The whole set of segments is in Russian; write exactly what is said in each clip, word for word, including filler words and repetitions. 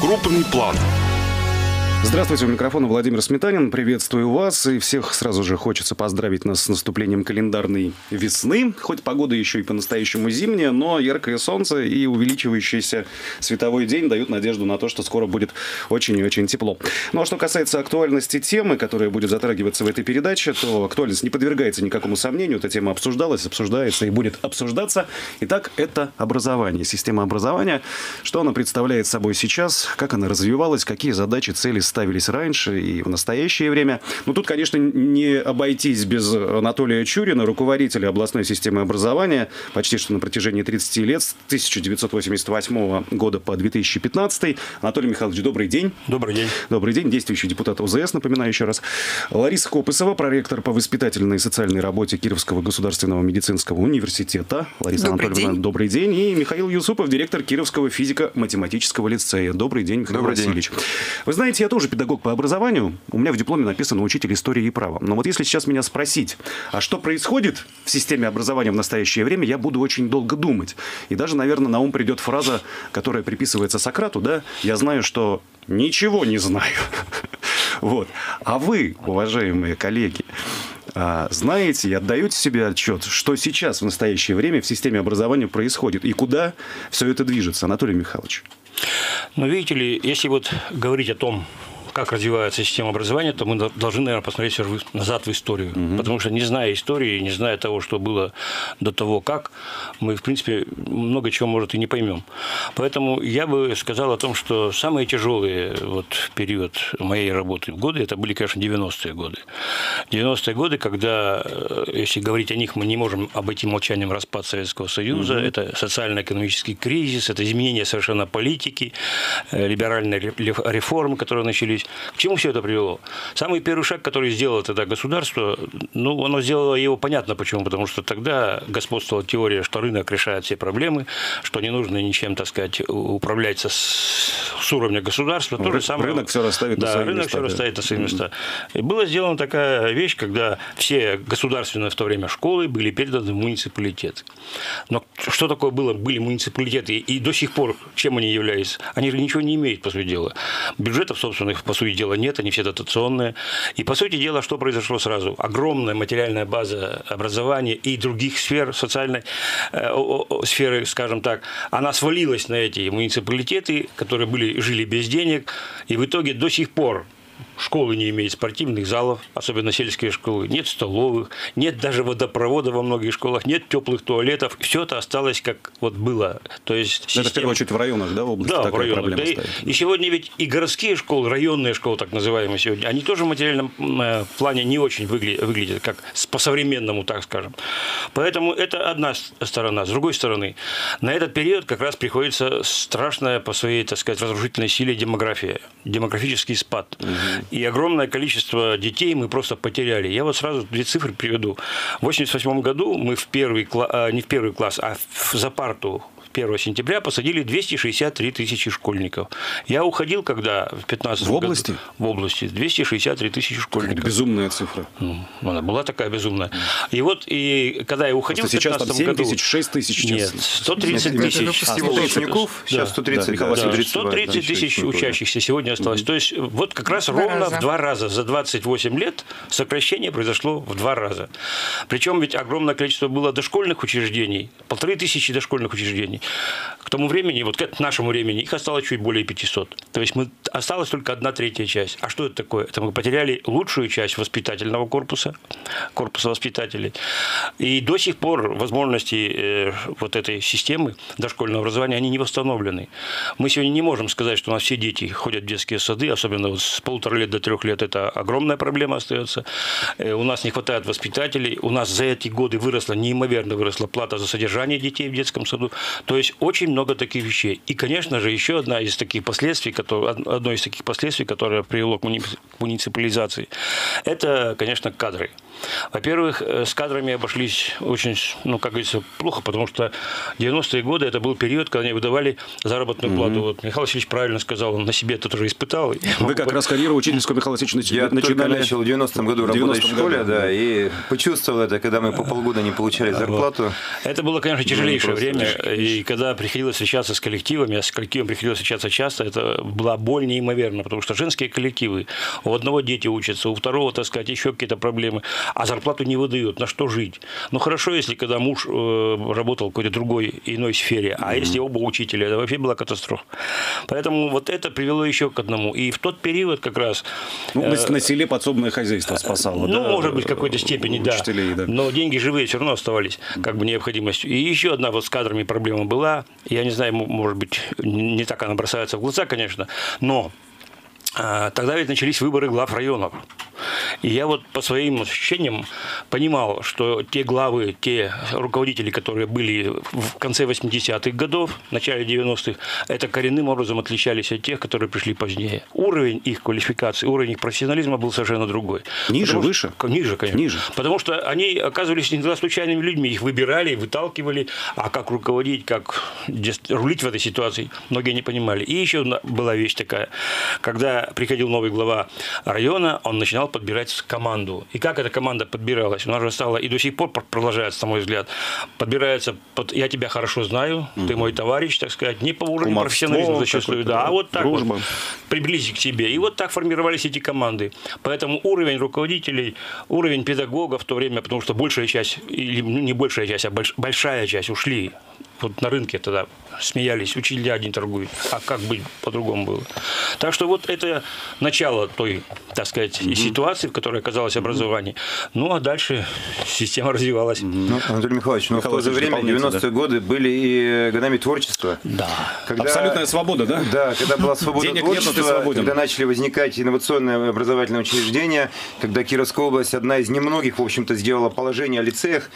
Крупный план. Здравствуйте, у микрофона Владимир Сметанин. Приветствую вас. И всех сразу же хочется поздравить нас с наступлением календарной весны. Хоть погода еще и по-настоящему зимняя, но яркое солнце и увеличивающийся световой день дают надежду на то, что скоро будет очень и очень тепло. Ну а что касается актуальности темы, которая будет затрагиваться в этой передаче, то актуальность не подвергается никакому сомнению. Эта тема обсуждалась, обсуждается и будет обсуждаться. Итак, это образование, система образования. Что она представляет собой сейчас, как она развивалась, какие задачи, цели ставились раньше и в настоящее время. Но тут, конечно, не обойтись без Анатолия Чурина, руководителя областной системы образования, почти что на протяжении тридцати лет, с тысяча девятьсот восемьдесят восьмого года по две тысячи пятнадцатый. Анатолий Михайлович, добрый день. Добрый день. Добрый день. Действующий депутат ОЗС, напоминаю еще раз. Лариса Копысова, проректор по воспитательной и социальной работе Кировского государственного медицинского университета. Лариса добрый Анатольевна, день. Добрый день. И Михаил Юсупов, директор Кировского физико-математического лицея. Добрый день, Михаил добрый Васильевич. День. Вы знаете, я тоже педагог по образованию. У меня в дипломе написано учитель истории и права. Но вот если сейчас меня спросить, а что происходит в системе образования в настоящее время, я буду очень долго думать. И даже, наверное, на ум придет фраза, которая приписывается Сократу, да, я знаю, что ничего не знаю. Вот. А вы, уважаемые коллеги, знаете и отдаете себе отчет, что сейчас в настоящее время в системе образования происходит и куда все это движется, Анатолий Михайлович? Ну, видите ли, если вот говорить о том, как развивается система образования, то мы должны, наверное, посмотреть назад в историю. Угу. Потому что, не зная истории, не зная того, что было до того, как, мы, в принципе, много чего, может, и не поймем. Поэтому я бы сказал о том, что самые тяжелые вот, период моей работы в годы, это были, конечно, девяностые годы. девяностые годы, когда, если говорить о них, мы не можем обойти молчанием распад Советского Союза, угу. Это социально-экономический кризис, это изменение совершенно политики, либеральные реформы, которые начались. К чему все это привело? Самый первый шаг, который сделало тогда государство, ну, оно сделало его понятно почему, потому что тогда господствовала теория, что рынок решает все проблемы, что не нужно ничем, так сказать, управлять со, с уровня государства. То же самое, рынок все расставит да, на свои рынок места. все расставит на свои места. И была сделана такая вещь, когда все государственные в то время школы были переданы в муниципалитет. Но что такое было, были муниципалитеты, и до сих пор чем они являются? Они же ничего не имеют, по сути дела. Бюджетов собственных, по сути дела, нет, они все дотационные. И, по сути дела, что произошло сразу? Огромная материальная база образования и других сфер, социальной э, сферы, скажем так, она свалилась на эти муниципалитеты, которые были, жили без денег, и в итоге до сих пор школы не имеют спортивных залов, особенно сельские школы, нет столовых, нет даже водопровода во многих школах, нет теплых туалетов. Все это осталось как вот было. То есть система... Это в первую очередь в районах, да, в области да, такая в районах, проблема да, стоит. И, и сегодня ведь и городские школы, районные школы, так называемые сегодня, они тоже в материальном плане не очень выглядят, выглядят как по-современному, так скажем. Поэтому это одна сторона. С другой стороны, на этот период как раз приходится страшная по своей, так сказать, разрушительной силе демография, демографический спад. Угу. И огромное количество детей мы просто потеряли. Я вот сразу две цифры приведу. В восемьдесят восьмом году мы в первый класс, не в первый класс, а за парту первого сентября посадили двести шестьдесят три тысячи школьников. Я уходил, когда в пятнадцатом году... В области? В области. двести шестьдесят три тысячи школьников. Какая безумная цифра. Ну, она была такая безумная. И вот, и когда я уходил в пятнадцатом году... Сейчас там семь тысяч, шесть тысяч. Нет, сто тридцать тысяч. А, выпускников, сейчас сто тридцать. Да, да, сто тридцать тысяч учащихся сегодня осталось. Mm-hmm. То есть, вот как раз два ровно раза. в два раза за двадцать восемь лет сокращение произошло в два раза. Причем ведь огромное количество было дошкольных учреждений, полторы тысячи дошкольных учреждений. К тому времени, вот к нашему времени, их осталось чуть более пятисот. То есть мы, осталась только одна третья часть. А что это такое? Это мы потеряли лучшую часть воспитательного корпуса, корпуса воспитателей. И до сих пор возможности э, вот этой системы дошкольного образования, они не восстановлены. Мы сегодня не можем сказать, что у нас все дети ходят в детские сады, особенно вот с полутора лет до трех лет, это огромная проблема остается. Э, у нас не хватает воспитателей, у нас за эти годы выросла, неимоверно выросла плата за содержание детей в детском саду. То есть очень много таких вещей. И, конечно же, еще одна из таких последствий, которое, одно из таких последствий, которое привело к муниципализации, это, конечно, кадры. Во-первых, с кадрами обошлись очень, ну, как говорится, плохо, потому что девяностые годы это был период, когда они выдавали заработную плату. Mm-hmm. Вот Михаил Васильевич правильно сказал, он на себе это тоже испытал. Вы как раз курировали учительскую, Михаил Васильевич, Я начинали... только начал в девяностом году работать в школе, да, да, и почувствовал это, когда мы по полгода не получали зарплату. Это было, конечно, тяжелейшее время, и когда приходилось встречаться с коллективами, а с коллективом приходилось встречаться часто, это была боль неимоверна, потому что женские коллективы, у одного дети учатся, у второго, так сказать, еще какие-то проблемы, а зарплату не выдают, на что жить? Ну, хорошо, если когда муж э, работал в какой-то другой, иной сфере, а mm-hmm. если оба учителя, это вообще была катастрофа. Поэтому вот это привело еще к одному. И в тот период как раз... Ну, э, на селе подсобное хозяйство спасало, ну, да? может быть, в какой-то степени, учителей, да. да. Но деньги живые все равно оставались, как бы, необходимостью. И еще одна вот с кадрами проблема была. Я не знаю, может быть, не так она бросается в глаза, конечно, но э, тогда ведь начались выборы глав районов. И я вот по своим ощущениям понимал, что те главы, те руководители, которые были в конце восьмидесятых годов, в начале девяностых, это коренным образом отличались от тех, которые пришли позднее. Уровень их квалификации, уровень их профессионализма был совершенно другой. Ниже, Потому выше? Что, ниже, конечно. Ниже. Потому что они оказывались иногда случайными людьми, их выбирали, выталкивали, а как руководить, как рулить в этой ситуации, многие не понимали. И еще была вещь такая, когда приходил новый глава района, он начинал подбирать команду. И как эта команда подбиралась? У нас же стало, и до сих пор продолжается, на мой взгляд, подбирается под «я тебя хорошо знаю, ты мой товарищ», так сказать, не по уровню Кумовство, профессионализма зачастую, да, а вот так дружба. вот, приблизить к себе. И вот так формировались эти команды. Поэтому уровень руководителей, уровень педагогов в то время, потому что большая часть, или не большая часть, а большая часть ушли. Вот на рынке тогда смеялись, учителя один торгуют, а как быть по-другому было. Так что вот это начало той, так сказать, mm-hmm. ситуации, в которой оказалось образование. Ну, а дальше система развивалась. Mm-hmm. Ну, Анатолий Михайлович, но в то же время, девяностые да. годы, были и годами творчества. Да. Когда, абсолютная свобода, да? Да, когда была свобода Денег творчества, нет, когда начали возникать инновационные образовательные учреждения, когда Кировская область, одна из немногих, в общем-то, сделала положение о лицеях,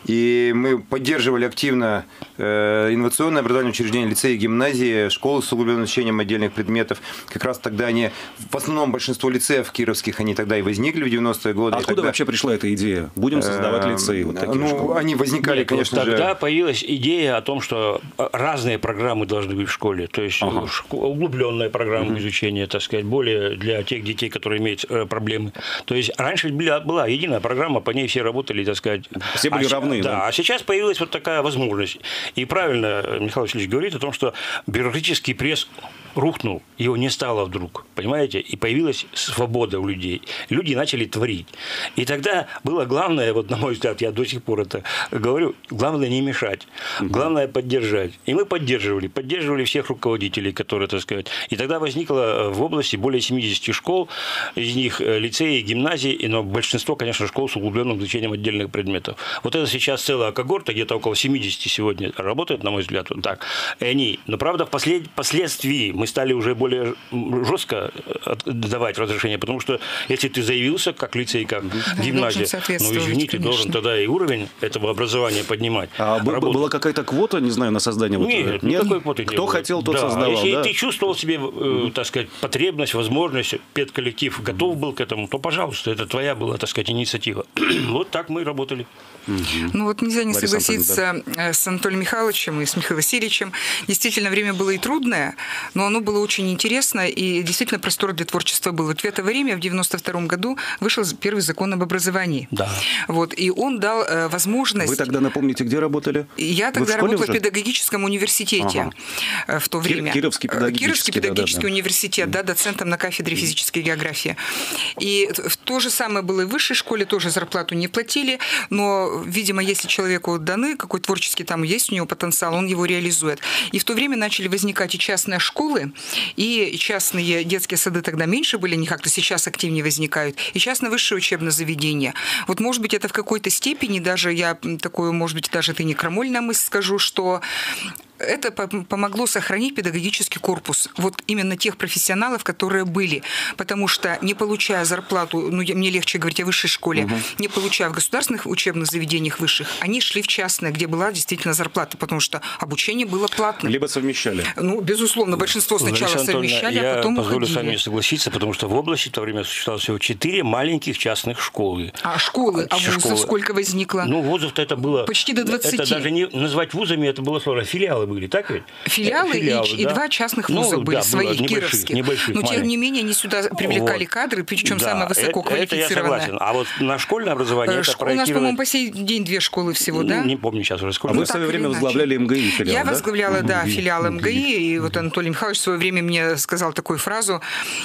и мы поддерживали активно инновационное образовательное учреждение, лицеи, гимназии, школы с углубленным изучением отдельных предметов. Как раз тогда они, в основном большинство лицеев кировских, они тогда и возникли в девяностые годы. А откуда тогда... вообще пришла эта идея? Будем создавать лицеи. Вот такие ну, школы. Они возникали, Нет, конечно тогда же... Тогда появилась идея о том, что разные программы должны быть в школе. То есть ага. углубленная программа uh-huh. изучения, так сказать, более для тех детей, которые имеют проблемы. То есть раньше была, была единая программа, по ней все работали, так сказать. Все были а, равны. Да, да, а сейчас появилась вот такая возможность. И правильно Михаил Васильевич говорит о том, что бюрократический пресс рухнул, его не стало вдруг, понимаете? И появилась свобода у людей. Люди начали творить. И тогда было главное, вот на мой взгляд, я до сих пор это говорю, главное не мешать, главное поддержать. И мы поддерживали, поддерживали всех руководителей, которые, так сказать. И тогда возникло в области более семидесяти школ, из них лицеи, гимназии, но большинство, конечно, школ с углубленным изучением отдельных предметов. Вот это сейчас целая когорта, где-то около семидесяти сегодня работает, на мой взгляд, вот так. И они, но правда, впослед... впоследствии мы стали уже более жестко давать разрешение, потому что если ты заявился как лицей, как да, гимназия, ну извините, конечно. Должен тогда и уровень этого образования поднимать. А работу. Была какая-то квота, не знаю, на создание? Нет, вот... никакой квоты Кто не было. хотел, тот да. создавал. Если да? ты чувствовал себе, э, так сказать, потребность, возможность, педколлектив готов был к этому, то, пожалуйста, это твоя была, так сказать, инициатива. Вот так мы работали. Ну вот нельзя не Борис согласиться Антонин, да. с Анатолием Михайловичем и с Михаилом Васильевичем. Действительно, время было и трудное, но оно было очень интересно, и действительно простор для творчества был. Вот в это время, в девяносто втором году, вышел первый закон об образовании. Да. Вот, и он дал э, возможность... Вы тогда напомните, где работали? Я тогда в работала уже? в педагогическом университете ага. в то время. Кировский педагогический, Кировский педагогический да, да. университет, да, доцентом на кафедре физической географии. И то же самое было и в высшей школе, тоже зарплату не платили, но, видимо, если человеку даны, какой творческий там есть у него потенциал, он его реализует. И в то время начали возникать и частные школы, и частные детские сады тогда меньше были, не как-то сейчас активнее возникают, и частные высшие учебные заведения. Вот, может быть, это в какой-то степени, даже я такую, может быть, даже это не крамольная мысль скажу, что это помогло сохранить педагогический корпус. Вот именно тех профессионалов, которые были. Потому что, не получая зарплату, ну, мне легче говорить о высшей школе, угу. не получая в государственных учебных заведениях высших, они шли в частные, где была действительно зарплата, потому что обучение было платным. Либо совмещали. Ну, безусловно, большинство сначала Лариса совмещали, Анатольевна, а потом я позволю уходили. с вами согласиться, потому что в области в то время существовало всего четыре маленьких частных школы. А школы? А вузов школы. Сколько возникло? Ну, вузов-то это было... Почти до двадцати. Это даже не назвать вузами, это было сложно. Филиалы были, так ведь? Филиалы, Филиалы и, да? и два частных вуза ну, были, да, своих, кировских. Небольших, но, тем не менее, они сюда привлекали вот. кадры, причем да, самые высококвалифицированные. Это я согласен. А вот на школьное образование Школ, это проектировать... У нас, по-моему, по сей день две школы всего, ну, да? Не помню сейчас уже сколько. А вы в свое время возглавляли МГИ филиал, Я да? возглавляла, да, филиал МГИ, и вот Анатолий Михайлович в свое время мне сказал такую фразу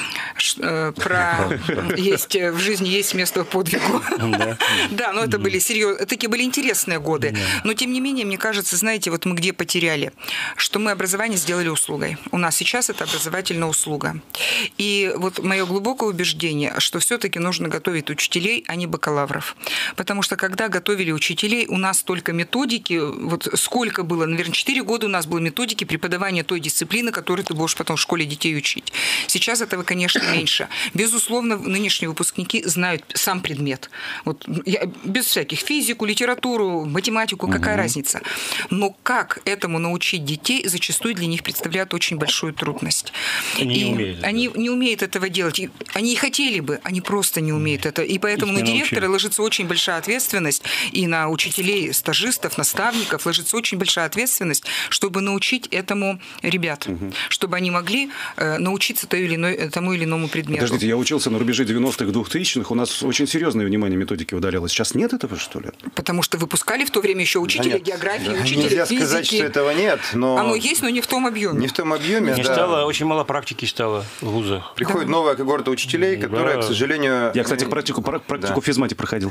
про «есть в жизни есть место подвигу». Да, но это были серьезные, такие были интересные годы. Но, тем не менее, мне кажется, знаете, вот мы где потеряли, что мы образование сделали услугой. У нас сейчас это образовательная услуга. И вот мое глубокое убеждение, что все-таки нужно готовить учителей, а не бакалавров. Потому что когда готовили учителей, у нас только методики, вот сколько было, наверное, четыре года у нас было методики преподавания той дисциплины, которую ты будешь потом в школе детей учить. Сейчас этого, конечно, меньше. Безусловно, нынешние выпускники знают сам предмет. Вот я, без всяких физику, литературу, математику, какая угу. разница. Но как этому научить детей, зачастую для них представляет очень большую трудность. Они и не умеют. Они не умеют этого делать. И они и хотели бы, они просто не умеют это. И поэтому на директора ложится очень большая ответственность, и на учителей, стажистов, наставников ложится очень большая ответственность, чтобы научить этому ребят, угу. чтобы они могли э, научиться той или иной, тому или иному предмету. Подождите, я учился на рубеже девяностых, двухтысячных, у нас очень серьезное внимание методики ударялось. Сейчас нет этого, что ли? Потому что выпускали в то время еще учителя да географии, да. учителя Нельзя физики. сказать, что этого нет, но... Оно есть, но не в том объеме. Не в том объеме, не да. стало, очень мало практики стало в вузах. Приходит да. новая когорта учителей, которая, да. к сожалению... Я, кстати, практику, практику да. в физмате проходил.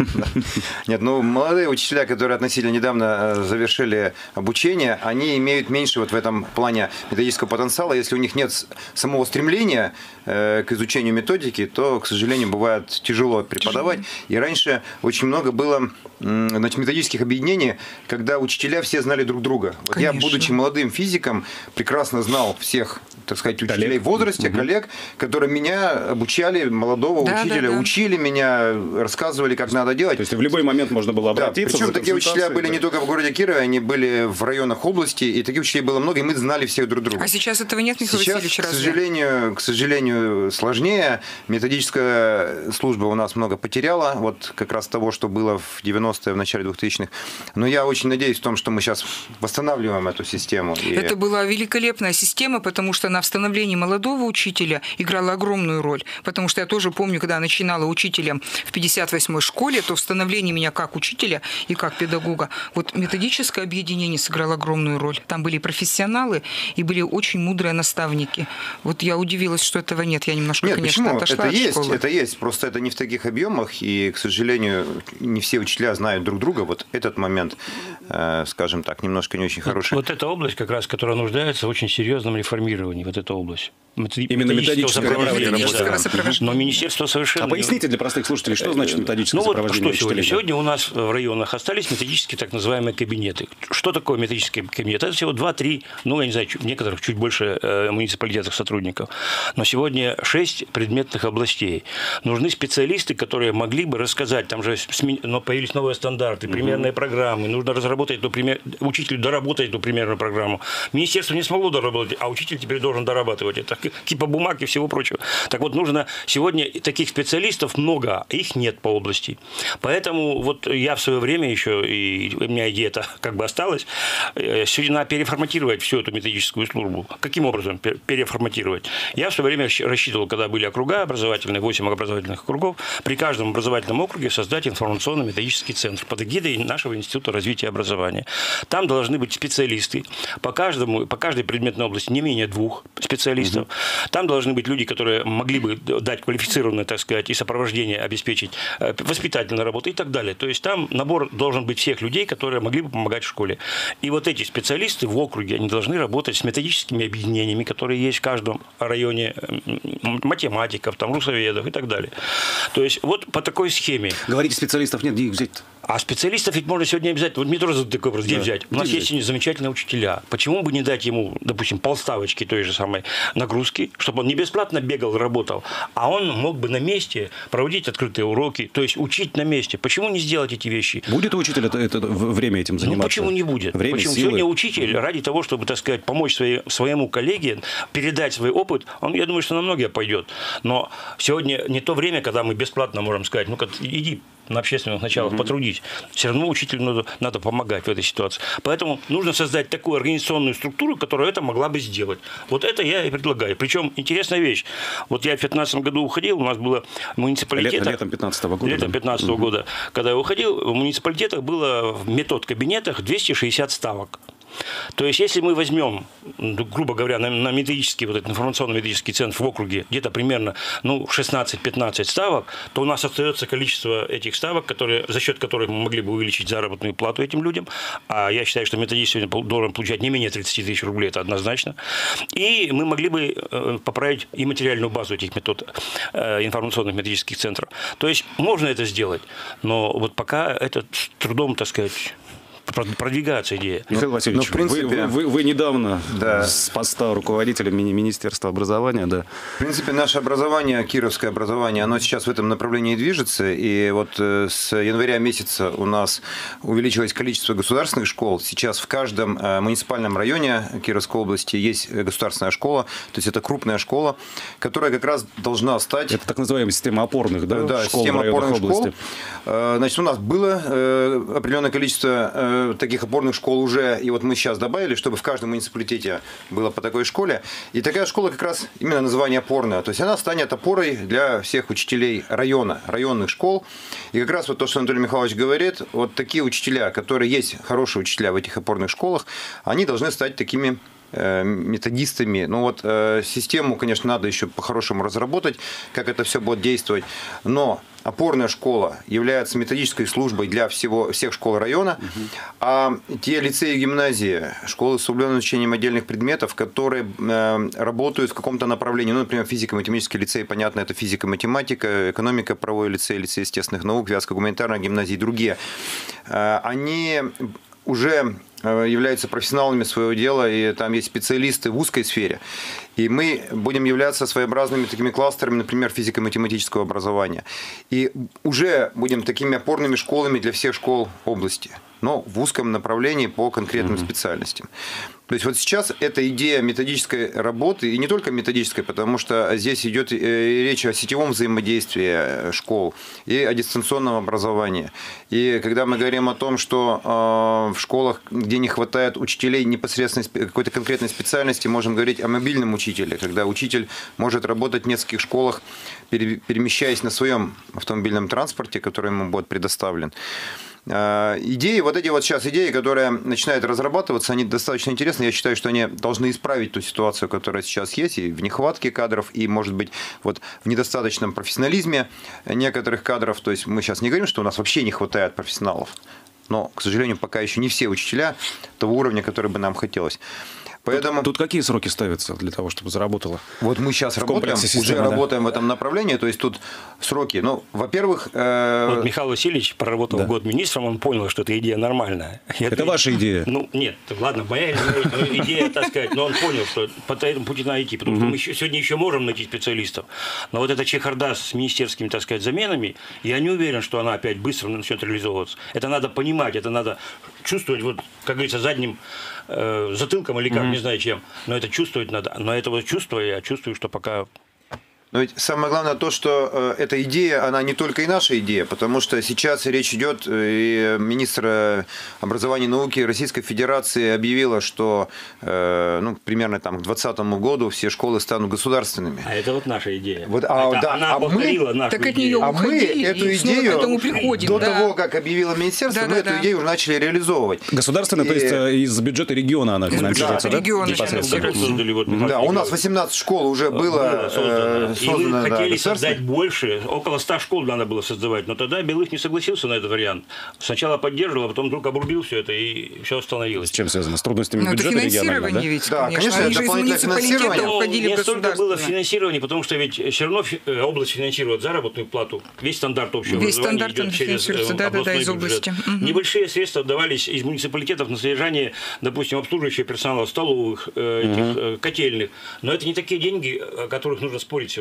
Нет, ну, молодые учителя, которые относительно недавно завершили обучение, они имеют меньше вот в этом плане методического потенциала. Если у них нет самого стремления к изучению методики, то, к сожалению, бывает тяжело преподавать. И раньше очень много было значит, методических объединений, когда учителя все знали друг друга. Вот я, будучи молодым физиком, прекрасно знал всех, так сказать, учителей коллег. в возрасте, угу. коллег, которые меня обучали, молодого да, учителя, да, да. учили меня, рассказывали, как надо делать. То есть в любой момент можно было обратиться. Да, причем такие учителя были да. не только в городе Кирове, они были в районах области, и таких учителей было много, и мы знали всех друг друга. А сейчас этого нет, Михаил сейчас, Васильевич, разве? К сожалению, к сожалению, сложнее. Методическая служба у нас много потеряла, вот как раз того, что было в девяностые, в начале двухтысячных. Но я очень надеюсь в том, что мы сейчас восстанавливаем эту систему. И... Это была великолепная система, потому что на становлении молодого учителя играла огромную роль. Потому что я тоже помню, когда я начинала учителем в пятьдесят восьмой школе, то в становлении меня как учителя и как педагога, вот методическое объединение сыграло огромную роль. Там были профессионалы и были очень мудрые наставники. Вот я удивилась, что этого нет. Я немножко, нет, конечно, почему? отошла это от есть, школы. Это есть, просто это не в таких объемах, и, к сожалению, не все учителя знают друг друга. Вот этот момент, э, скажем так, немножко не очень хороший. Вот, вот эта область, как раз, которая нуждается в очень серьезном реформировании, вот эта область. Именно методическое сопровождение. Да. Но министерство совершенно... А поясните для простых слушателей, что значит методическое ну, сопровождение вот что сегодня? учителей? Сегодня у нас в районах остались методические так называемые кабинеты. Что такое методический кабинет? Это всего два-три, ну, я не знаю, в некоторых чуть больше э, муниципалитетах сотрудников. Но сегодня шесть предметных областей. Нужны специалисты, которые могли бы рассказать, там же но появились новые стандарты, примерные угу. программы, нужно разработать эту пример... учителю доработать эту примерную программу. Министерство не смогло доработать, а учитель теперь должен дорабатывать это. Кипа бумаг и всего прочего. Так вот, нужно сегодня таких специалистов много, а их нет по области. Поэтому вот я в свое время еще, и у меня идея-то как бы осталась, сегодня надо переформатировать всю эту методическую службу. Каким образом переформатировать? Я в свое время рассчитывал, когда были округа образовательные, восемь образовательных округов, при каждом образовательном округе создать информационно-методический центр под эгидой нашего Института развития образования. Там должны быть специалисты по каждому, по каждой предметной области не менее двух специалистов. Угу. Там должны быть люди, которые могли бы дать квалифицированное, так сказать, и сопровождение обеспечить, воспитательную работу и так далее. То есть там набор должен быть всех людей, которые могли бы помогать в школе. И вот эти специалисты в округе, они должны работать с методическими объединениями, которые есть в каждом районе, математиков, там, русоведов и так далее. То есть вот по такой схеме. Говорите, специалистов нет, где их взять-то? А специалистов ведь можно сегодня обязательно. Вот мне тоже задают такой вопрос, где да. взять? У нас где есть взять? Замечательные учителя. Почему бы не дать ему, допустим, полставочки той же самой нагрузки, чтобы он не бесплатно бегал, работал, а он мог бы на месте проводить открытые уроки, то есть учить на месте. Почему не сделать эти вещи? Будет учитель это, это время этим заниматься? Ну, почему не будет? Время, почему? силы. Сегодня учитель ради того, чтобы, так сказать, помочь своей, своему коллеге, передать свой опыт, он, я думаю, что на многие пойдет. Но сегодня не то время, когда мы бесплатно можем сказать, ну-ка, иди, на общественных началах mm-hmm. потрудить. Все равно учителю надо, надо помогать в этой ситуации. Поэтому нужно создать такую организационную структуру, которая это могла бы сделать. Вот это я и предлагаю. Причем интересная вещь. Вот я в две тысячи пятнадцатом году уходил, у нас было в муниципалитетах... Летом две тысячи пятнадцатого года. Летом две тысячи пятнадцатого угу. года. Когда я уходил, в муниципалитетах было в метод-кабинетах двести шестьдесят ставок. То есть, если мы возьмем, грубо говоря, на, на методический, вот этот информационно-методический центр в округе где-то примерно ну, шестнадцать-пятнадцать ставок, то у нас остается количество этих ставок, которые, за счет которых мы могли бы увеличить заработную плату этим людям. А я считаю, что методист сегодня должен получать не менее тридцать тысяч рублей, это однозначно. И мы могли бы поправить и материальную базу этих метод информационных методических центров. То есть, можно это сделать, но вот пока это с трудом, так сказать... продвигается идея. Михаил Васильевич, ну, в принципе, вы, вы, вы недавно да. с поста руководителя мини- Министерства образования, да. В принципе, наше образование, кировское образование, оно сейчас в этом направлении движется, и вот с января месяца у нас увеличилось количество государственных школ. Сейчас в каждом муниципальном районе Кировской области есть государственная школа, то есть это крупная школа, которая как раз должна стать... Это так называемая система опорных, да, да школ система в районах опорных области. Школ. Значит, у нас было определенное количество таких опорных школ уже, и вот мы сейчас добавили, чтобы в каждом муниципалитете было по такой школе. И такая школа как раз именно название опорная. То есть она станет опорой для всех учителей района, районных школ. И как раз вот то, что Анатолий Михайлович говорит, вот такие учителя, которые есть хорошие учителя в этих опорных школах, они должны стать такими методистами. Ну вот э, систему, конечно, надо еще по-хорошему разработать, как это все будет действовать. Но опорная школа является методической службой для всего, всех школ района, угу. а те лицеи и гимназии, школы с углубленным изучением отдельных предметов, которые э, работают в каком-то направлении, ну, например, физико-математический лицей, понятно, это физика-математика, экономика, правовой лицей, лицей естественных наук, Вятско-гуманитарная гимназия и другие, э, они уже являются профессионалами своего дела, и там есть специалисты в узкой сфере. И мы будем являться своеобразными такими кластерами, например, физико-математического образования. И уже будем такими опорными школами для всех школ области, но в узком направлении по конкретным mm-hmm. специальностям. То есть вот сейчас эта идея методической работы, и не только методической, потому что здесь идет речь о сетевом взаимодействии школ и о дистанционном образовании. И когда мы говорим о том, что в школах, где не хватает учителей непосредственно какой-то конкретной специальности, можем говорить о мобильном учителе, когда учитель может работать в нескольких школах, перемещаясь на своем автомобильном транспорте, который ему будет предоставлен. Идеи, вот эти вот сейчас идеи, которые начинают разрабатываться, они достаточно интересны. Я считаю, что они должны исправить ту ситуацию, которая сейчас есть, и в нехватке кадров, и, может быть, вот в недостаточном профессионализме некоторых кадров. То есть мы сейчас не говорим, что у нас вообще не хватает профессионалов, но, к сожалению, пока еще не все учителя того уровня, который бы нам хотелось. Поэтому... Тут, тут какие сроки ставятся для того, чтобы заработало? Вот мы сейчас работаем, системы, уже да? работаем в этом направлении, то есть тут сроки. Ну, во-первых... Э... Вот Михаил Васильевич, проработал да. год министром, он понял, что эта идея нормальная. Это, это ваша идея? Ну, нет, ладно, моя идея, так сказать, но он понял, что по этому пути надо идти, потому что мы сегодня еще можем найти специалистов. Но вот эта чехарда с министерскими, так сказать, заменами, я не уверен, что она опять быстро начнет реализовываться. Это надо понимать, это надо чувствовать, вот, как говорится, задним э, затылком или как, mm-hmm. не знаю чем, но это чувствовать надо. Но этого чувства я чувствую, что пока... Но ведь самое главное то, что э, эта идея, она не только и наша идея, потому что сейчас речь идет, и министр образования и науки Российской Федерации объявила, что э, ну, примерно там, к двадцатому году все школы станут государственными. А это вот наша идея. Вот, а, это да, она а повторила мы, нашу так идею. А мы эту идею к этому приходим, до да. того, как объявило министерство, да, мы да, эту да. идею уже начали реализовывать. Государственная, и... то есть из бюджета региона она финансируется, да? да? Региона. Вот, да, у нас восемнадцать школ уже было создано. И мы хотели создать больше, около ста школ надо было создавать, но тогда Белых не согласился на этот вариант. Сначала поддерживал, а потом вдруг обрубил все это, и все остановилось. С чем связано? С трудностями но бюджета регионального, да? Ведь, да, конечно, конечно это дополнительное финансирование. Но не столько было финансирование, потому что ведь все равно область финансирует заработную плату. Весь стандарт общего Весь образования стандарт идет через да, областной да, да, из бюджет. области. Угу. Небольшие средства давались из муниципалитетов на содержание, допустим, обслуживающего персонала столовых, этих, угу. котельных. Но это не такие деньги, о которых нужно спорить сегодня.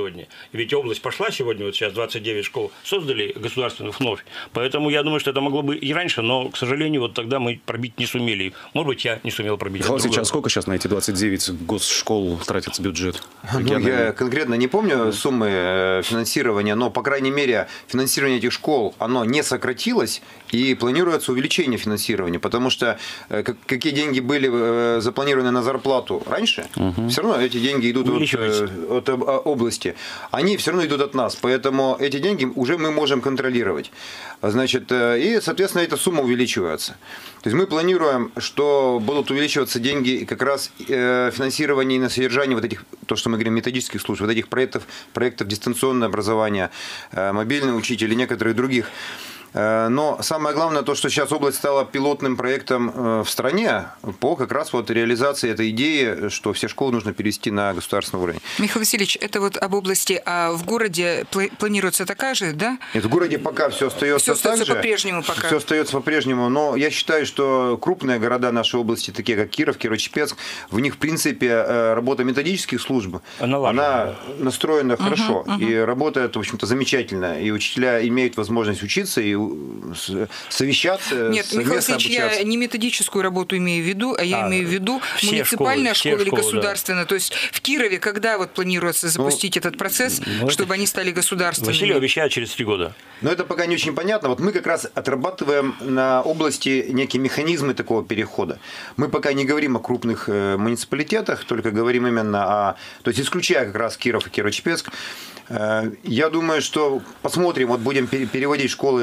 сегодня. Ведь область пошла сегодня, вот сейчас двадцать девять школ создали государственных вновь. Поэтому я думаю, что это могло бы и раньше, но, к сожалению, вот тогда мы пробить не сумели. Может быть, я не сумел пробить. Михаил Васильевич, а сколько сейчас на эти двадцать девять госшкол тратится бюджет? Ну, я конкретно не помню суммы финансирования, но, по крайней мере, финансирование этих школ, оно не сократилось, и планируется увеличение финансирования, потому что какие деньги были запланированы на зарплату раньше, угу. все равно эти деньги идут от, от области, они все равно идут от нас, поэтому эти деньги уже мы можем контролировать. Значит, и, соответственно, эта сумма увеличивается. То есть мы планируем, что будут увеличиваться деньги как раз финансирование на содержание вот этих, то, что мы говорим, методических служб, вот этих проектов, проектов дистанционное образование, мобильный учитель и некоторых других. Но самое главное то, что сейчас область стала пилотным проектом в стране по как раз вот реализации этой идеи, что все школы нужно перевести на государственный уровень. Михаил Васильевич, это вот об области, а в городе планируется такая же, да? Нет, в городе пока все остается все остается так же. по-прежнему пока. Все остается по-прежнему, но я считаю, что крупные города нашей области, такие как Киров, Кирово-Чепецк, в них, в принципе, работа методических служб, она, она настроена uh-huh, хорошо uh-huh. и работает, в общем-то, замечательно. И учителя имеют возможность учиться и совещаться, Нет, Михаил Васильевич, я не методическую работу имею в виду, а я а, имею в виду муниципальная школа или школы, государственная. Да. То есть в Кирове, когда вот планируется запустить ну, этот процесс, ну, чтобы это... они стали государственными? Василий обещает через три года. Но это пока не очень понятно. Вот мы как раз отрабатываем на области некие механизмы такого перехода. Мы пока не говорим о крупных муниципалитетах, только говорим именно о... То есть исключая как раз Киров и Кирово-Чепецк. Я думаю, что посмотрим, вот будем переводить школы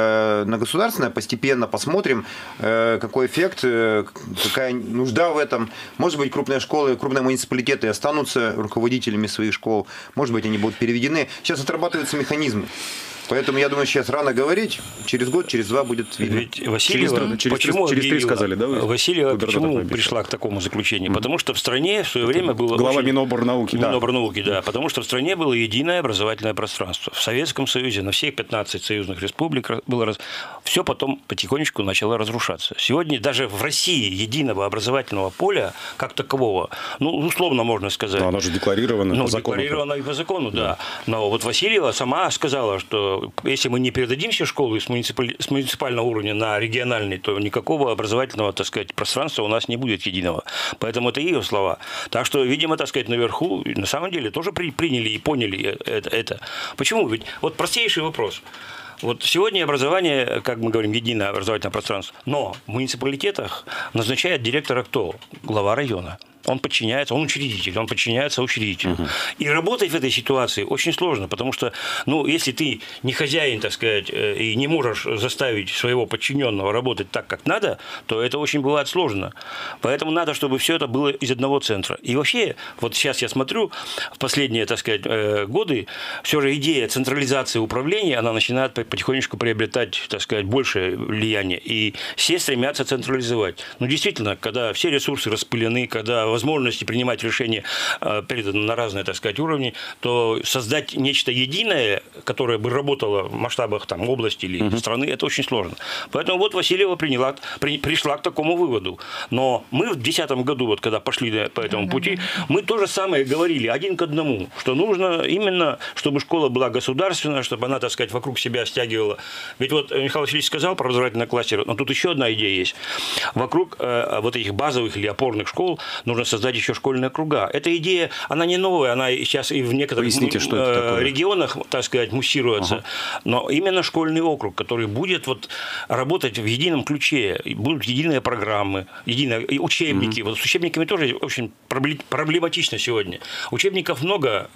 на государственное, постепенно посмотрим, какой эффект, какая нужда в этом. Может быть, крупные школы, крупные муниципалитеты останутся руководителями своих школ, может быть, они будут переведены. Сейчас отрабатываются механизмы. Поэтому, я думаю, сейчас рано говорить, через год, через два будет видно. Ведь Васильева, через, почему через три сказали, да? Васильева почему пришла к такому заключению? Mm-hmm. Потому что в стране в свое время было... Глава очень... Миноборнауки. Миноборнауки, да. да. Потому что в стране было единое образовательное пространство. В Советском Союзе на всех пятнадцати союзных республик было... Раз... Все потом потихонечку начало разрушаться. Сегодня даже в России единого образовательного поля, как такового, ну, условно можно сказать... Но оно же декларировано ну, по закону. декларировано и по закону, да. да. Но вот Васильева сама сказала, что если мы не передадим все школы с, муниципаль... с муниципального уровня на региональный, то никакого образовательного, так сказать, пространства у нас не будет единого. Поэтому это ее слова. Так что, видимо, так сказать, наверху на самом деле тоже при... приняли и поняли это, это. Почему? Ведь вот простейший вопрос. Вот сегодня образование, как мы говорим, единое образовательное пространство. Но в муниципалитетах назначает директора кто? Глава района. Он подчиняется, он учредитель, он подчиняется учредителю. Uh-huh. И работать в этой ситуации очень сложно, потому что, ну, если ты не хозяин, так сказать, и не можешь заставить своего подчиненного работать так, как надо, то это очень бывает сложно. Поэтому надо, чтобы все это было из одного центра. И вообще, вот сейчас я смотрю, в последние, так сказать, годы, все же идея централизации управления, она начинает потихонечку приобретать, так сказать, большее влияние. И все стремятся централизовать. Ну, действительно, когда все ресурсы распылены, когда возможности принимать решения переданы на разные, так сказать, уровни, то создать нечто единое, которое бы работало в масштабах там, области или uh-huh. страны, это очень сложно. Поэтому вот Васильева приняла, при, пришла к такому выводу. Но мы в две тысячи десятом году, вот, когда пошли по этому uh-huh. пути, мы то же самое говорили один к одному, что нужно именно, чтобы школа была государственная, чтобы она, так сказать, вокруг себя стягивала. Ведь вот Михаил Васильевич сказал про образовательный кластер, но тут еще одна идея есть. Вокруг э, вот этих базовых или опорных школ нужно создать еще школьные круга. Эта идея, она не новая, она сейчас и в некоторых Поясните, что это такое? регионах, так сказать, муссируется. Ага. Но именно школьный округ, который будет вот работать в едином ключе, будут единые программы, единые учебники. Угу. Вот с учебниками тоже очень проблематично сегодня. Учебников много.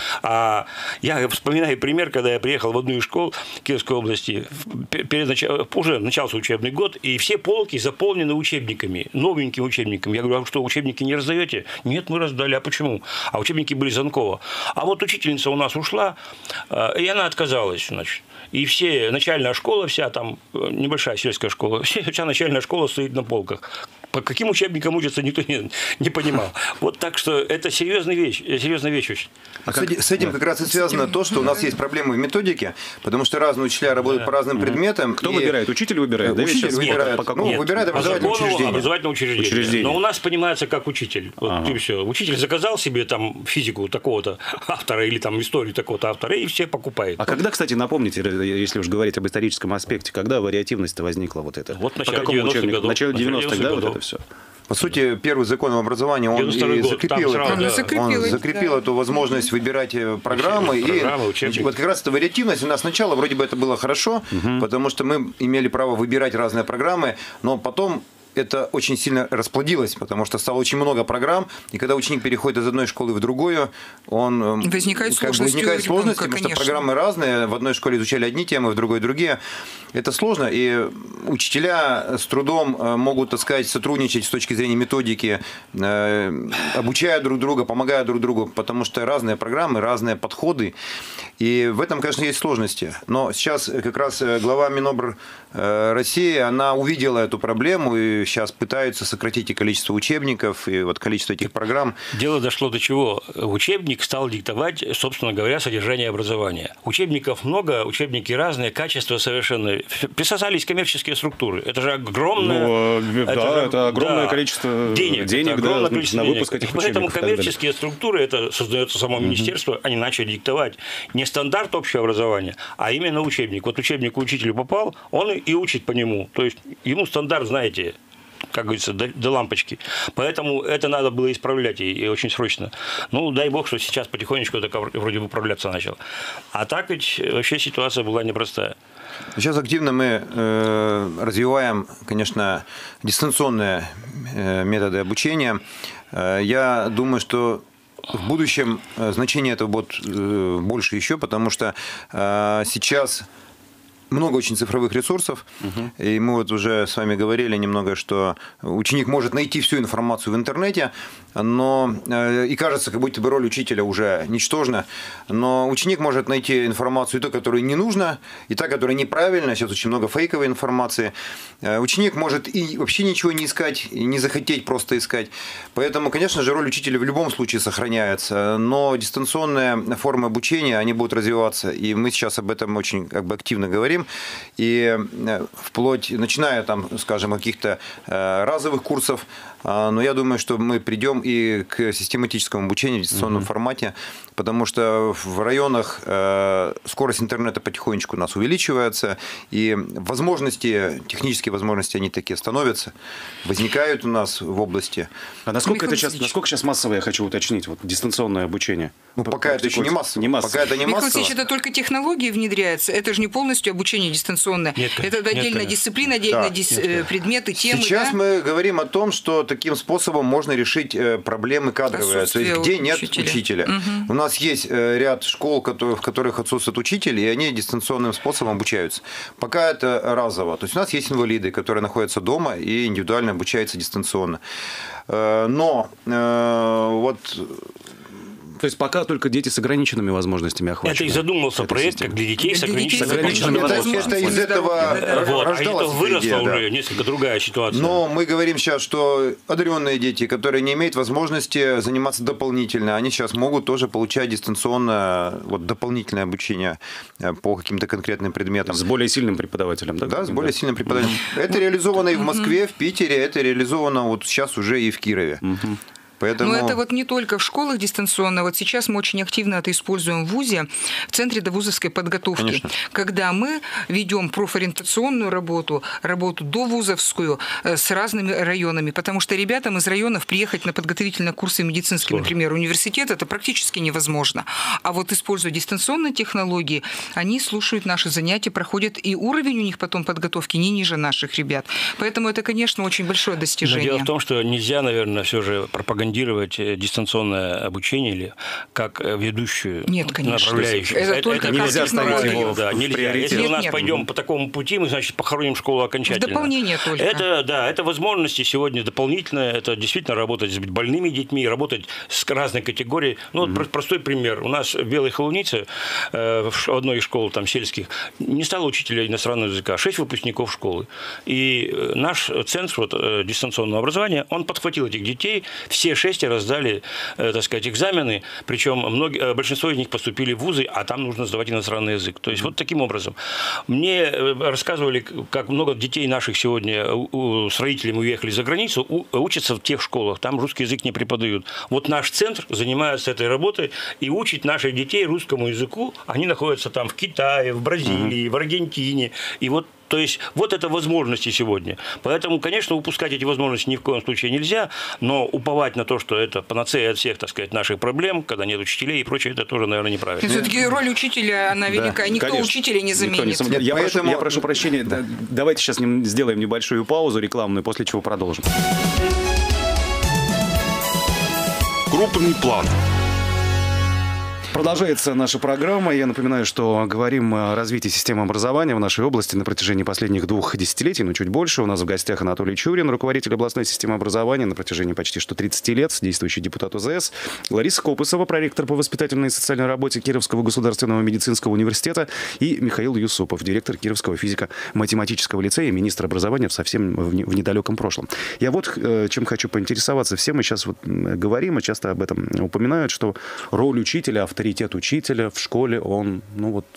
А я вспоминаю пример, когда я приехал в одну из школ Киевской области, перед началом, уже начался учебный год, и все полки заполнены учебниками, новенькими учебниками. Я говорю, а что, учебники не раздаете? Нет, мы раздали. А почему? А учебники были Занкова. А вот учительница у нас ушла, и она отказалась, значит. И все, начальная школа вся, там небольшая сельская школа, вся начальная школа стоит на полках. По каким учебникам учатся, никто не, не понимал. Вот так что это серьезная вещь, серьезная вещь очень. А с, с этим как раз и связано то, что у нас есть проблемы в методике, потому что разные учителя работают да. по разным предметам. Кто и... выбирает? Учитель выбирает? Да, учитель выбирает. По ну, Нет, выбирает образовательное учреждение. образовательное учреждение. учреждение. Но у нас понимается как учитель. Вот ага. и все. Учитель заказал себе там физику такого-то автора или там историю такого-то автора, и все покупают. А когда, кстати, напомните, если уж говорить об историческом аспекте, когда вариативность возникла вот это? Вот в начале девяностых годов. В начале девяностых, да, вот это все? По сути, первый закон об образовании, он и закрепил, сразу, это, да. закрепил, он закрепил да. эту возможность выбирать программы. программы и вот как раз эта вариативность у нас сначала вроде бы это было хорошо, угу. потому что мы имели право выбирать разные программы, но потом это очень сильно расплодилось, потому что стало очень много программ, и когда ученик переходит из одной школы в другую, он возникает как сложности, бы возникает сложности потому конечно. что программы разные, в одной школе изучали одни темы, в другой другие. Это сложно, и учителя с трудом могут, так сказать, сотрудничать с точки зрения методики, обучая друг друга, помогая друг другу, потому что разные программы, разные подходы, и в этом, конечно, есть сложности. Но сейчас как раз глава Минобр России, она увидела эту проблему и сейчас пытаются сократить и количество учебников, и вот количество этих программ. Дело дошло до чего? Учебник стал диктовать, собственно говоря, содержание образования. Учебников много, учебники разные, качество совершенно... Присосались коммерческие структуры. Это же огромное... Ну, это, да, же, это огромное да, количество денег, денег это огромное да, количество на денег. выпуск этих Поэтому учебников. коммерческие структуры, это создается само министерство, угу. они начали диктовать не стандарт общего образования, а именно учебник. Вот учебник к учителю попал, он и учит по нему. То есть ему стандарт, знаете, как говорится, до, до лампочки. Поэтому это надо было исправлять, и, и очень срочно. Ну, дай бог, что сейчас потихонечку это вроде бы управляться начало. А так ведь вообще ситуация была непростая. Сейчас активно мы э, развиваем, конечно, дистанционные э, методы обучения. Э, я думаю, что в будущем значение этого будет э, больше еще, потому что э, сейчас... много очень цифровых ресурсов, угу. и мы вот уже с вами говорили немного, что ученик может найти всю информацию в интернете, но и кажется, как будто бы роль учителя уже ничтожна, но ученик может найти информацию и ту, которую не нужно, и та, которая неправильна, сейчас очень много фейковой информации. Ученик может и вообще ничего не искать, и не захотеть просто искать. Поэтому, конечно же, роль учителя в любом случае сохраняется, но дистанционные формы обучения, они будут развиваться, и мы сейчас об этом очень как бы активно говорим. И вплоть, начиная там, скажем, каких-то разовых курсов, но я думаю, что мы придем и к систематическому обучению в дистанционном mm-hmm. формате, потому что в районах скорость интернета потихонечку у нас увеличивается, и возможности, технические возможности, они такие становятся, возникают у нас в области. А насколько это сейчас, насколько сейчас массовое, я хочу уточнить, вот дистанционное обучение? Ну, пока это еще не массово. Не массово. Пока это не Михаил массово. Васильевич, это только технологии внедряются, это же не полностью обучение дистанционное. Нет, это отдельная нет, дисциплина, отдельные да. дис... нет, предметы, темы. Сейчас да? мы говорим о том, что таким способом можно решить проблемы кадровые, то есть где нет учителя. учителя. Угу. У нас есть ряд школ, в которых отсутствует учитель, и они дистанционным способом обучаются. Пока это разово. То есть у нас есть инвалиды, которые находятся дома и индивидуально обучаются дистанционно. Но вот... То есть пока только дети с ограниченными возможностями охвачены. Это и задумался это проект, система. Как для детей с ограниченными, ограниченными возможностями. Это из этого да, да, да. Вот, рождалась а это выросла идея, уже да. несколько другая ситуация. Но мы говорим сейчас, что одаренные дети, которые не имеют возможности заниматься дополнительно, они сейчас могут тоже получать дистанционно вот, дополнительное обучение по каким-то конкретным предметам. С более сильным преподавателем, да? Да, с более сильным преподавателем. Это реализовано и в Москве, в Питере, это реализовано вот сейчас уже и в Кирове. Поэтому... Но это вот не только в школах дистанционно. Вот сейчас мы очень активно это используем в ВУЗе, в Центре довузовской подготовки. Конечно. Когда мы ведем профориентационную работу, работу довузовскую с разными районами. Потому что ребятам из районов приехать на подготовительные курсы медицинские, Сложно. например, университет, это практически невозможно. А вот используя дистанционные технологии, они слушают наши занятия, проходят, и уровень у них потом подготовки не ниже наших ребят. Поэтому это, конечно, очень большое достижение. Но дело в том, что нельзя, наверное, все же пропагандировать пропагандировать дистанционное обучение или как ведущую нет, конечно. направляющую. Это, это только нельзя ставить его да, в нельзя. приоритет. Если нет, у нас нет. пойдем по такому пути, мы, значит, похороним школу окончательно. В дополнение только. Это, да, это возможности сегодня дополнительные. Это действительно работать с больными детьми, работать с разной категорией. Ну, вот mm-hmm. простой пример. У нас в Белой Холунице, э, в одной из школ там, сельских, не стало учителя иностранного языка, шесть выпускников школы. И наш центр вот, дистанционного образования, он подхватил этих детей, все шестеро сдали, э, так сказать, экзамены, причем многие, большинство из них поступили в вузы, а там нужно сдавать иностранный язык. То есть, mm-hmm. вот таким образом. Мне рассказывали, как много детей наших сегодня у, с родителями уехали за границу, у, учатся в тех школах, там русский язык не преподают. Вот наш центр занимается этой работой и учит наших детей русскому языку. Они находятся там в Китае, в Бразилии, mm-hmm. в Аргентине. И вот То есть, вот это возможности сегодня. Поэтому, конечно, упускать эти возможности ни в коем случае нельзя, но уповать на то, что это панацея от всех, так сказать, наших проблем, когда нет учителей и прочее, это тоже, наверное, неправильно. Все-таки роль учителя, она велика. Да, никто конечно. учителя не заменит. Не заменит. Я, Поэтому... прошу, я прошу прощения. Да. Давайте сейчас сделаем небольшую паузу рекламную, после чего продолжим. Крупный план. Продолжается наша программа. Я напоминаю, что говорим о развитии системы образования в нашей области на протяжении последних двух десятилетий, но чуть больше. У нас в гостях Анатолий Чурин, руководитель областной системы образования на протяжении почти что тридцати лет, действующий депутат УЗС. Лариса Копысова, проректор по воспитательной и социальной работе Кировского государственного медицинского университета, и Михаил Юсупов, директор Кировского физико-математического лицея, министр образования в совсем в недалеком прошлом. Я вот чем хочу поинтересоваться. Все мы сейчас вот говорим, и часто об этом упоминают, что роль учителя, авторитет учителя в школе, он, ну вот,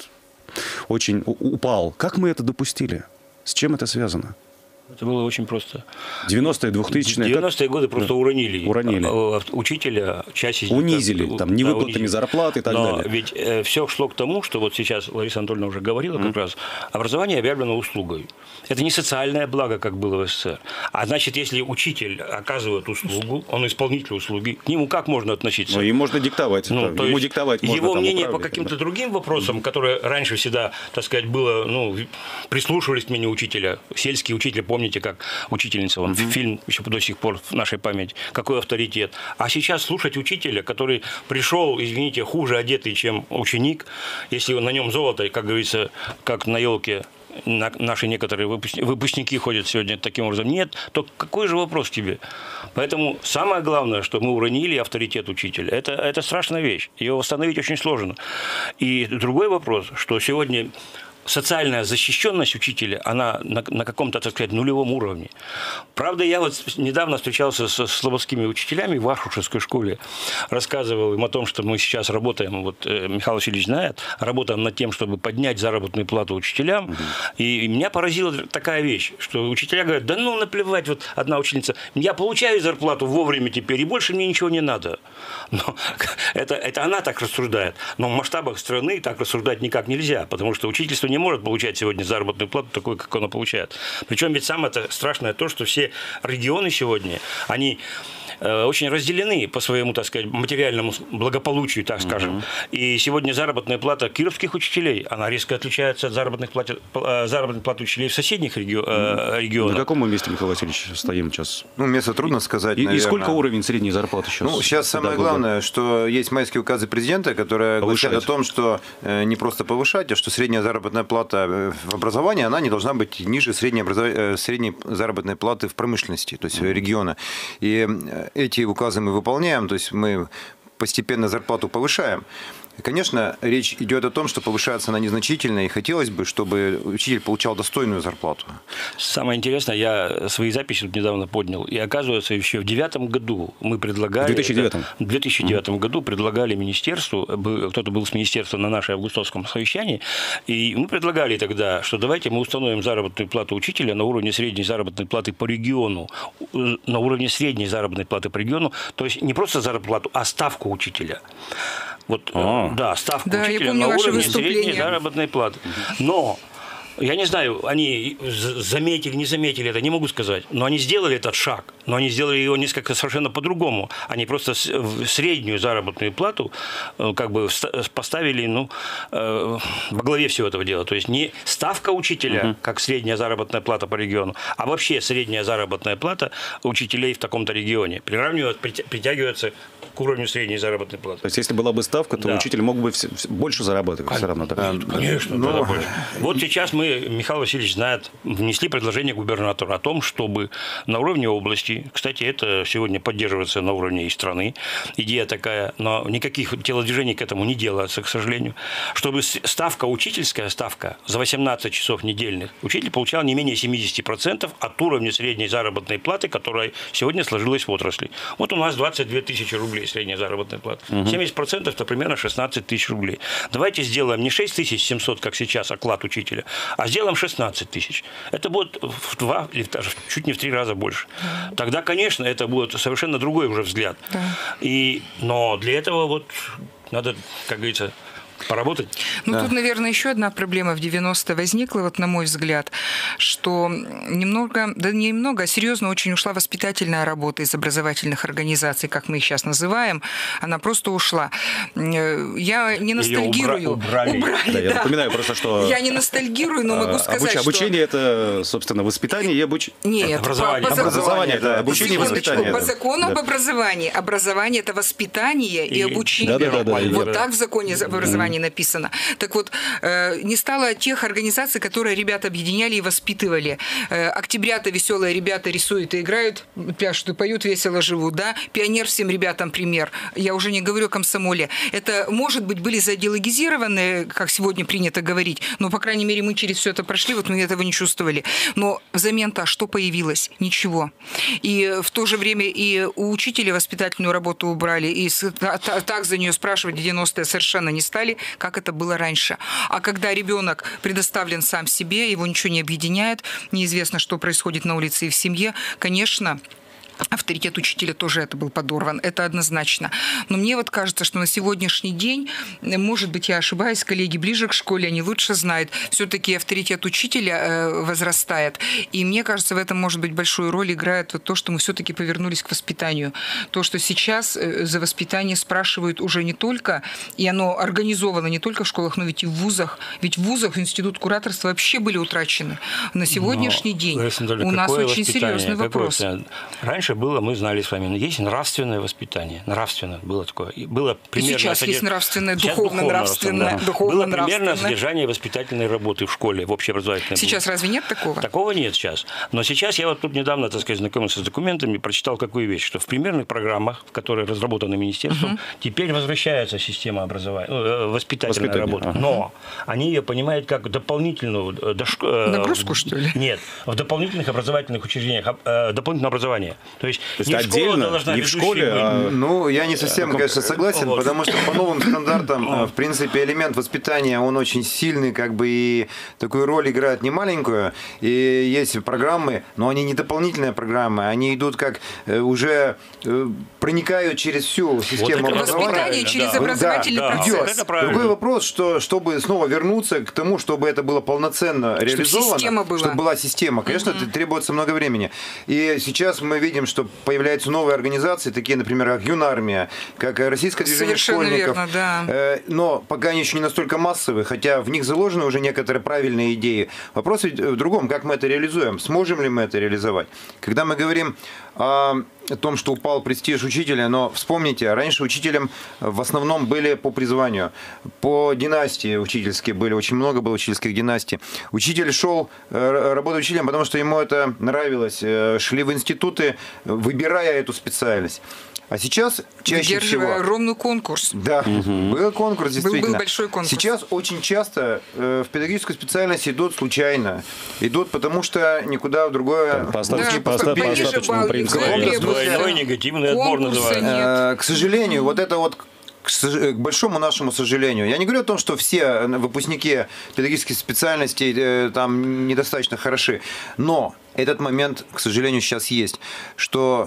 очень упал. Как мы это допустили? С чем это связано? Это было очень просто. девяностые, двухтысячные. девяностые годы просто да. уронили. Уронили. Учителя, часть из них... Унизили, так, там, невыплатами да, зарплаты и так Но далее. ведь э, все шло к тому, что вот сейчас Лариса Анатольевна уже говорила mm-hmm. как раз, образование объявлено услугой. Это не социальное благо, как было в СССР. А значит, если учитель оказывает услугу, он исполнитель услуги, к нему как можно относиться? Ну, и можно диктовать. Ну, то ему диктовать можно, его там, мнение по каким-то да. другим вопросам, mm-hmm. которые раньше всегда, так сказать, было, ну, прислушивались к мнению учителя. Сельский учитель, помните, как учительница, он mm-hmm. фильм еще до сих пор в нашей памяти, какой авторитет. А сейчас слушать учителя, который пришел, извините, хуже одетый, чем ученик, если на нем золото, как говорится, как на елке, наши некоторые выпускники ходят сегодня таким образом, нет, то какой же вопрос к тебе? Поэтому самое главное, что мы уронили авторитет учителя, это, это страшная вещь. Ее восстановить очень сложно. И другой вопрос, что сегодня социальная защищенность учителя, она на, на каком-то, так сказать, нулевом уровне. Правда, я вот недавно встречался со слободскими учителями в Вахрушевской школе, рассказывал им о том, что мы сейчас работаем, вот Михаил Васильевич знает, работаем над тем, чтобы поднять заработную плату учителям. Угу. И меня поразила такая вещь, что учителя говорят, да ну наплевать, вот одна ученица, я получаю зарплату вовремя теперь, и больше мне ничего не надо. Но это, это она так рассуждает. Но в масштабах страны так рассуждать никак нельзя, потому что учительство не может получать сегодня заработную плату такой, как она получает. Причем ведь самое страшное то, что все регионы сегодня, они э, очень разделены по своему, так сказать, материальному благополучию, так скажем. Uh-huh. И сегодня заработная плата кировских учителей, она резко отличается от заработных плат, заработной платы учителей в соседних реги- uh-huh. регионах. На каком мы месте, Михаил Васильевич, стоим сейчас? Ну, место трудно сказать, и, наверное. И сколько уровень средней зарплаты сейчас? Ну, сейчас самое главное, что есть майские указы президента, которые гласят о том, что э, не просто повышать, а что средняя заработная плата в образовании, она не должна быть ниже средней, образов... средней заработной платы в промышленности, то есть mm-hmm. региона. И эти указы мы выполняем, то есть мы постепенно зарплату повышаем. Конечно, речь идет о том, что повышается она незначительно, и хотелось бы, чтобы учитель получал достойную зарплату. Самое интересное, я свои записи тут недавно поднял, и оказывается, еще в девятом году мы предлагали... В две тысячи девятом? В две тысячи девятом mm-hmm. году предлагали министерству, кто-то был с министерства на нашем августовском совещании, и мы предлагали тогда, что давайте мы установим заработную плату учителя на уровне средней заработной платы по региону, на уровне средней заработной платы по региону, то есть не просто зарплату, а ставку учителя. Вот, А-а-а. да, ставку да, учителя на уровне средней заработной платы. Но Я не знаю, они заметили, не заметили это, не могу сказать. Но они сделали этот шаг. Но они сделали его несколько совершенно по-другому. Они просто среднюю заработную плату как бы поставили ну, во главе всего этого дела. То есть не ставка учителя, угу. как средняя заработная плата по региону, а вообще средняя заработная плата учителей в таком-то регионе. Приравнивают, притягивается к уровню средней заработной платы. То есть, если была бы ставка, то да. учитель мог бы больше зарабатывать все равно. Конечно, конечно но... больше. Вот сейчас мы, Михаил Васильевич знает, внесли предложение губернатору о том, чтобы на уровне области, кстати, это сегодня поддерживается на уровне и страны, идея такая, но никаких телодвижений к этому не делается, к сожалению, чтобы ставка, учительская ставка за восемнадцать часов недельных, учитель получал не менее семьдесят процентов от уровня средней заработной платы, которая сегодня сложилась в отрасли. Вот у нас двадцать две тысячи рублей средняя заработная плата. семьдесят процентов это примерно шестнадцать тысяч рублей. Давайте сделаем не шесть тысяч семьсот, как сейчас, оклад учителя, а сделаем шестнадцать тысяч. Это будет в два или даже чуть не в три раза больше. Тогда, конечно, это будет совершенно другой уже взгляд. Да. И, но для этого вот надо, как говорится, поработать. Ну, да. тут, наверное, еще одна проблема в девяностые возникла, вот на мой взгляд, что немного, да не немного, а серьезно очень ушла воспитательная работа из образовательных организаций, как мы их сейчас называем. Она просто ушла. Я не ностальгирую. Убра- убрали. убрали да, да. Я напоминаю просто, что... Я не ностальгирую, но могу сказать, обуч... что... Обучение – это, собственно, воспитание и обучение. Нет, образование. По, по образование, да. да, обучение и воспитание. По закону да. об образовании. Образование – это воспитание и, и обучение. Да, да, да, да, вот да. так в законе об образовании mm. написано. Так вот, не стало тех организаций, которые ребят объединяли и воспитывали. Октябрята веселые ребята рисуют и играют, пляшут и поют, весело живут, да. Пионер всем ребятам пример. Я уже не говорю о комсомоле. Это, может быть, были заидеологизированы, как сегодня принято говорить, но, по крайней мере, мы через все это прошли, вот мы этого не чувствовали. Но взамен-то что появилось? Ничего. И в то же время и у учителя воспитательную работу убрали, и так за нее спрашивать в девяностые совершенно не стали, как это было раньше. А когда ребенок предоставлен сам себе, его ничего не объединяет, неизвестно, что происходит на улице и в семье, конечно, авторитет учителя тоже это был подорван, это однозначно. Но мне вот кажется, что на сегодняшний день, может быть, я ошибаюсь, коллеги ближе к школе, они лучше знают, все-таки авторитет учителя возрастает. И мне кажется, в этом, может быть, большую роль играет вот то, что мы все-таки повернулись к воспитанию. То, что сейчас за воспитание спрашивают уже не только, и оно организовано не только в школах, но ведь и в вузах. Ведь в вузах институт кураторства вообще были утрачены. На сегодняшний но, день у нас очень серьезный вопрос. Раньше было, мы знали с вами, но есть нравственное воспитание. Нравственное было такое. И было примерно сейчас содерж... есть нравственное, духовно-нравственное. Да. Было примерно содержание воспитательной работы в школе, в общеобразовательной. Сейчас было. Разве нет такого? Такого нет сейчас. Но сейчас я вот тут недавно, так сказать, знакомился с документами, прочитал какую вещь, что в примерных программах, которые разработаны министерством, угу. теперь возвращается система образования, воспитательная Воспитание. работа. Ага. Но они ее понимают как дополнительную... Дошк... Нагрузку, что ли? Нет. В дополнительных образовательных учреждениях дополнительное образование. То есть, То есть не отдельно, не в школе, а... Ну, я не совсем, конечно, согласен, вот. потому что по новым стандартам, в принципе, элемент воспитания, он очень сильный, как бы, и такую роль играет немаленькую. И есть программы, но они не дополнительные программы, они идут как уже проникают через всю систему вот образования. Воспитание через да. образовательный да, процесс. Да. Другой вопрос, что чтобы снова вернуться к тому, чтобы это было полноценно чтобы реализовано, система была. чтобы была система, конечно, угу. требуется много времени. И сейчас мы видим, что появляются новые организации, такие, например, как Юнармия, как Российское движение Совершенно школьников. Верно, да. Но пока они еще не настолько массовые, хотя в них заложены уже некоторые правильные идеи. Вопрос ведь в другом, как мы это реализуем, сможем ли мы это реализовать. Когда мы говорим о том, что упал престиж учителя, но вспомните, раньше учителем в основном были по призванию, по династии учительские были, очень много было учительских династий. Учитель шел работать учителем, потому что ему это нравилось, шли в институты, выбирая эту специальность. А сейчас чаще всего... ровный конкурс. Да, угу. был конкурс, действительно. Был, был большой конкурс. Сейчас очень часто э, в педагогическую специальность идут случайно. Идут, потому что никуда в другое... По остаточному принципу. Двойной негативный отбор называется. К сожалению, вот это вот к большому нашему сожалению. Я не говорю о том, что все выпускники педагогических специальностей там недостаточно хороши, но этот момент, к сожалению, сейчас есть, что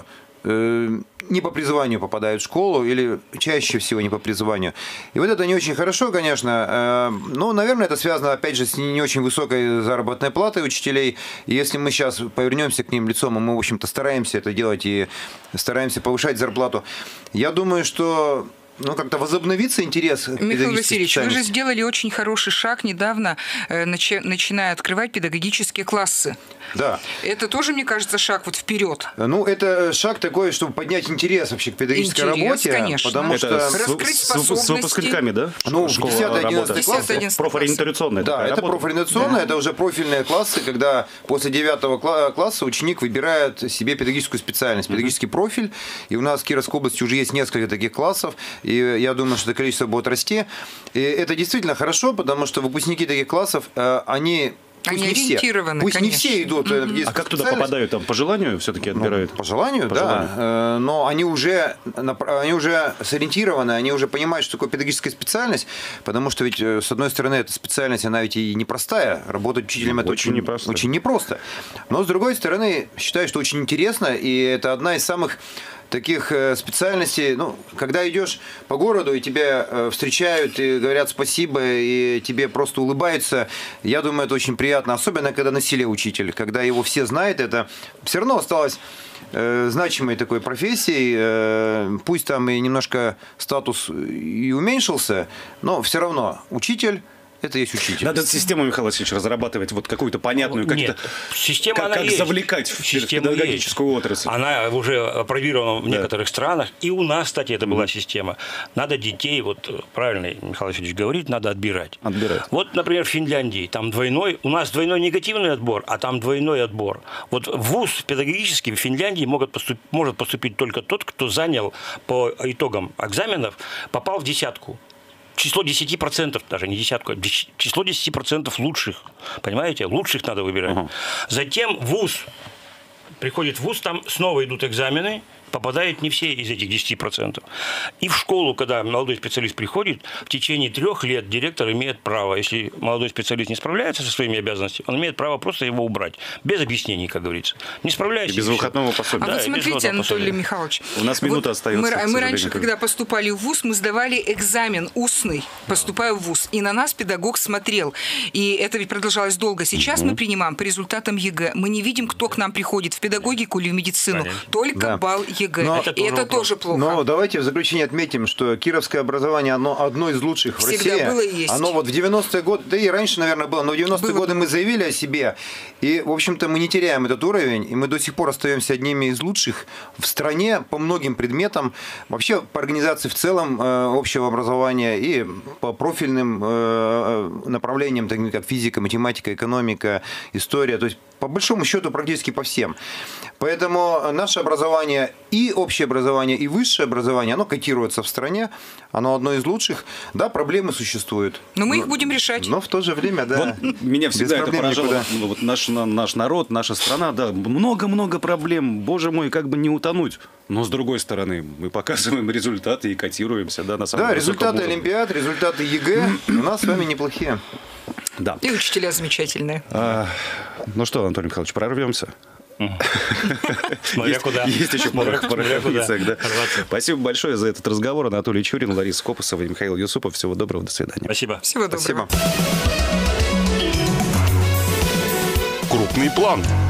э, не по призванию попадают в школу или чаще всего не по призванию. И вот это не очень хорошо, конечно. Э, но, наверное, это связано, опять же, с не очень высокой заработной платой учителей. И если мы сейчас повернемся к ним лицом, и мы, в общем-то, стараемся это делать и стараемся повышать зарплату, я думаю, что... Ну, как-то возобновится интерес. Михаил Васильевич, вы же сделали очень хороший шаг недавно, э, начи, начиная открывать педагогические классы. Да. Это тоже, мне кажется, шаг вот вперед. Ну, это шаг такой, чтобы поднять интерес вообще к педагогической интерес, работе. Конечно. Потому это что... Раскрыть с, способности. С выпускниками, да? Ну, Школа, десятый-одиннадцатый классы. Профориентационная. Да, это профориентационная, да. Это уже профильные классы, когда после девятого класса ученик выбирает себе педагогическую специальность, педагогический профиль. И у нас в Кировской области уже есть несколько таких классов. И я думаю, что это количество будет расти. И это действительно хорошо, потому что выпускники таких классов, они... Пусть Они не ориентированы, все, пусть конечно. не все идут. Mm-hmm. А как туда попадают? Там по желанию все-таки отбирают? Ну, по желанию, по да. Желанию. Но они уже, они уже сориентированы, они уже понимают, что такое педагогическая специальность, потому что ведь, с одной стороны, эта специальность, она ведь и непростая. Работать учителем – это очень, очень, очень непросто. Но, с другой стороны, считаю, что очень интересно, и это одна из самых таких специальностей, ну, когда идешь по городу, и тебя встречают, и говорят спасибо, и тебе просто улыбаются, я думаю, это очень приятно, особенно когда на селе учитель, когда его все знают, это все равно осталось э, значимой такой профессией, э, пусть там и немножко статус и уменьшился, но все равно учитель это есть учитель. Надо систему, Михаил Васильевич, разрабатывать вот какую-то понятную, как-то, Нет, система как, она как есть. завлекать в Система педагогическую есть. отрасль. Она уже опробирована в да. некоторых странах, и у нас, кстати, это была mm-hmm. система. Надо детей, вот правильно Михаил Васильевич говорит, надо отбирать. Отбирать. Вот, например, в Финляндии, там двойной, у нас двойной негативный отбор, а там двойной отбор. Вот в вуз педагогический в Финляндии могут поступ, может поступить только тот, кто занял по итогам экзаменов, попал в десятку. Число десять процентов, даже не десятку, а число десять процентов лучших. Понимаете? Лучших надо выбирать. Uh-huh. Затем вуз. Приходит в вуз, там снова идут экзамены. Попадают не все из этих десяти процентов. И в школу, когда молодой специалист приходит, в течение трех лет директор имеет право, если молодой специалист не справляется со своими обязанностями, он имеет право просто его убрать. Без объяснений, как говорится. Не справляется. И без выходного пособия. А да, вот смотрите, Анатолий Михайлович. У нас минута вот остается. Мы, мы раньше, когда поступали в вуз, мы сдавали экзамен устный, поступая в вуз. И на нас педагог смотрел. И это ведь продолжалось долго. Сейчас mm-hmm. мы принимаем по результатам ЕГЭ. Мы не видим, кто к нам приходит в педагогику или в медицину. Конечно. Только да. балл ЕГЭ. Но, это, и тоже, это тоже плохо. Но давайте в заключение отметим, что кировское образование, оно одно из лучших в Всегда России. было и есть. Оно вот в девяностые годы, да и раньше, наверное, было, но в девяностые было. годы мы заявили о себе. И, в общем-то, мы не теряем этот уровень. И мы до сих пор остаемся одними из лучших в стране по многим предметам. Вообще по организации в целом э, общего образования и по профильным э, направлениям, таким как физика, математика, экономика, история. То есть, по большому счету, практически по всем. Поэтому наше образование и общее образование, и высшее образование, оно котируется в стране, оно одно из лучших. Да, проблемы существуют. Но мы но, их будем решать. Но в то же время, да. Вот меня всегда это поражало. Вот наш, наш народ, наша страна, да, много-много проблем. Боже мой, как бы не утонуть. Но с другой стороны, мы показываем результаты и котируемся, да, на самом деле. Да, результаты Олимпиад, результаты ЕГЭ у нас с вами неплохие. Да. И учителя замечательные. А, ну что, Анатолий Михайлович, прорвемся? Смотря куда. Есть еще пара да. Спасибо большое за этот разговор. Анатолий Чурин, Лариса Копосова и Михаил Юсупов. Всего доброго, до свидания. Спасибо. Всего доброго. Крупный план.